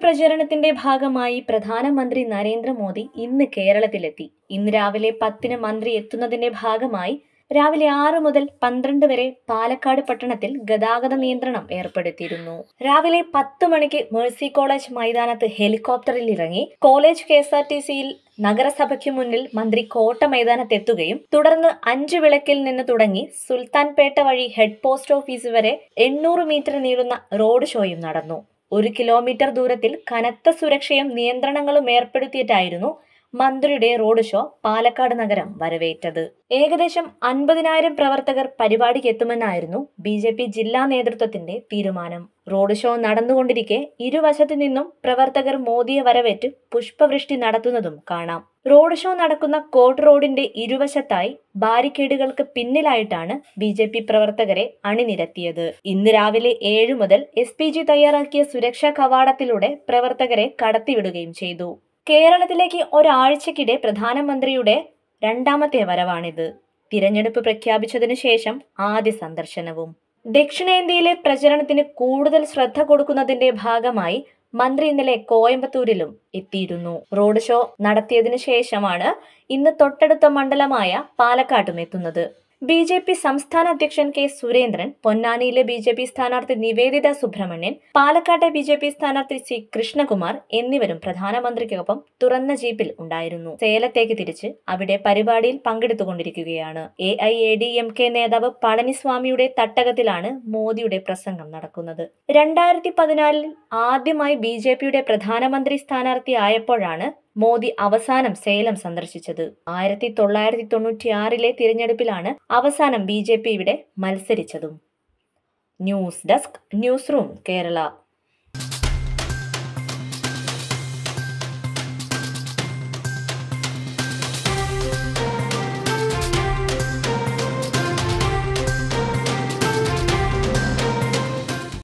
പ്രചരണത്തിന്റെ ഭാഗമായി പ്രധാനമന്ത്രി നരേന്ദ്രമോദി ഇന്ന് കേരളത്തിലെത്തി. ഇന്ന് രാവിലെ 10-ന് മന്ത്രി എത്തുന്നതിന്റെ ഭാഗമായി രാവിലെ 6 മുതൽ 12 വരെ പാലക്കാട് പട്ടണത്തിൽ ഗതാഗത നിയന്ത്രണം ഏർപ്പെടുത്തിയിരുന്നു. രാവിലെ 10 മണിക്ക് മേഴ്സി കോളേജ് മൈതാനത്ത് ഹെലികോപ്റ്ററിൽ ഇറങ്ങി കോളേജ് KSRTCയിൽ നഗരസഭയ്ക്ക് മുന്നിൽ മന്ത്രി കോട്ട മൈതാനത്തെത്തുകയും തുടർന്ന് 5 വിളക്കിൽ നിന്ന് തുടങ്ങി സുൽത്താൻപേട്ട വഴി ഹെഡ് പോസ്റ്റ് ഓഫീസ് വരെ 800 മീറ്റർ നീളുന്ന റോഡ് ഷോയും നടന്നു. 1 കിലോമീറ്റർ ദൂരത്തിൽ കനത്ത സുരക്ഷയും നിയന്ത്രണങ്ങളും ഏർപ്പെടുത്തിയിട്ടായിരുന്നു മന്ത്രിയുടെ റോഡ് ഷോ പാലക്കാട് നഗരം വരവേറ്റത്. ഏകദേശം 50,000 പ്രവർത്തകർ പരിപാടിക്ക് എത്തുമെന്നായിരുന്നു BJP ജില്ലാ നേതൃത്വത്തിന്റെ തീരുമാനം. റോഡ് ഷോ നടന്നുകൊണ്ടിരിക്കെ ഇരുവശത്തു നിന്നും പ്രവർത്തകർ മോദിയെ വരവേറ്റ് പുഷ്പവൃഷ്ടി നടത്തുന്നതും കാണാം. റോഡ് ഷോ നടക്കുന്ന കോട്ട് റോഡിന്റെ ഇരുവശത്തായി ബാരിക്കേഡുകൾക്ക് പിന്നിലായിട്ടാണ് BJP പ്രവർത്തകരെ അണിനിരത്തിയത്. ഇന്ന് രാവിലെ 7 മുതൽ SPG തയ്യാറാക്കിയ സുരക്ഷാ കവാടത്തിലൂടെ പ്രവർത്തകരെ കടത്തിവിടുകയും ചെയ്തു. കേരളത്തിലേക്ക് ഒരാഴ്ചക്കിടെ പ്രധാനമന്ത്രിയുടെ രണ്ടാമത്തെ വരവാണിത്. തിരഞ്ഞെടുപ്പ് പ്രഖ്യാപിച്ചതിനു ശേഷം ആദ്യ സന്ദർശനവും. ദക്ഷിണേന്ത്യയിലെ പ്രചരണത്തിന് കൂടുതൽ ശ്രദ്ധ കൊടുക്കുന്നതിന്റെ ഭാഗമായി മന്ത്രി ഇന്നലെ കോയമ്പത്തൂരിലും എത്തിയിരുന്നു. റോഡ് ഷോ നടത്തിയതിനു ശേഷമാണ് ഇന്ന് തൊട്ടടുത്ത മണ്ഡലമായ പാലക്കാട്ടും എത്തുന്നത്. BJP സംസ്ഥാന അധ്യക്ഷൻ K. സുരേന്ദ്രൻ, പൊന്നാനിയിലെ BJP സ്ഥാനാർത്ഥി നിവേദിത സുബ്രഹ്മണ്യൻ, പാലക്കാട്ടെ BJP സ്ഥാനാർത്ഥി C. കൃഷ്ണകുമാർ എന്നിവരും പ്രധാനമന്ത്രിക്കൊപ്പം തുറന്ന ജീപ്പിൽ ഉണ്ടായിരുന്നു. സേലത്തേക്ക് തിരിച്ച് അവിടെ പരിപാടിയിൽ പങ്കെടുത്തുകൊണ്ടിരിക്കുകയാണ്. AIADMK നേതാവ് പളനിസ്വാമിയുടെ തട്ടകത്തിലാണ് മോദിയുടെ പ്രസംഗം നടക്കുന്നത്. 2014 ആദ്യമായി BJPയുടെ പ്രധാനമന്ത്രി സ്ഥാനാർത്ഥി ആയപ്പോഴാണ് മോദി അവസാനം സേലം സന്ദർശിച്ചത്. 1996 തിരഞ്ഞെടുപ്പിലാണ് അവസാനം BJP ഇവിടെ മത്സരിച്ചതും. News desk, news room Kerala.